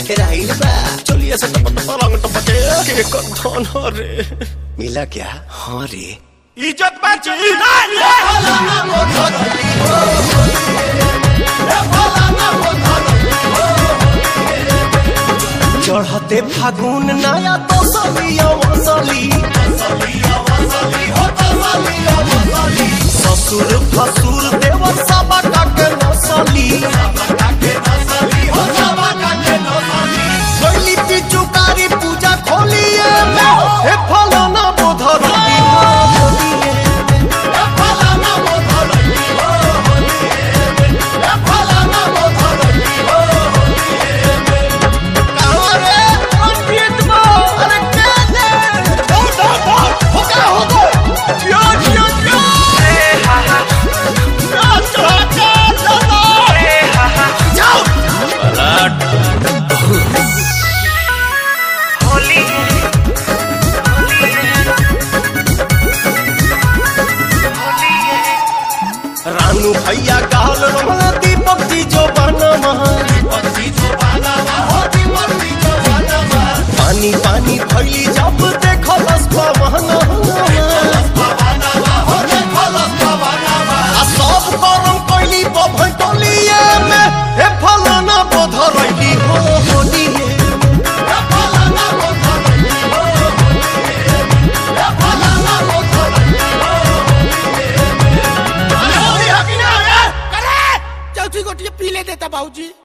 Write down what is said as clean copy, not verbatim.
टकराइल बा चलिए से रंग टपके के कौन हो रे मिला क्या हाँ रे इज्जत बची चढ़ते फागुन नया तो सलिया वसली ससुर फसुर देवर सबा काके नसली गली पिचुकारी पूजा खोलिए हे फलाना बोधर रानू भैया कहल